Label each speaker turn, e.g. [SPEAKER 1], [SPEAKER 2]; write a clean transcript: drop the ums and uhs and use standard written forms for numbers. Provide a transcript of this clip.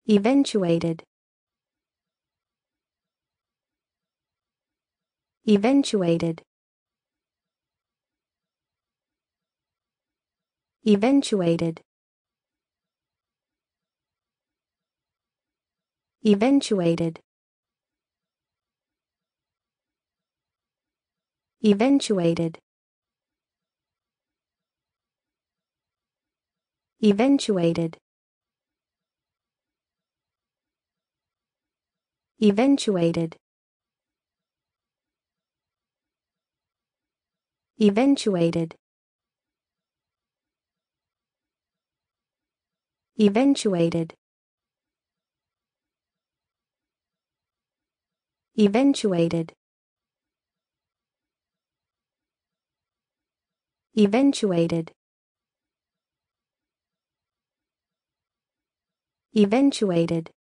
[SPEAKER 1] Eventuated. Eventuated. Eventuated. Eventuated. Eventuated. Eventuated. Eventuated. Eventuated. Eventuated. Eventuated. Eventuated. Eventuated.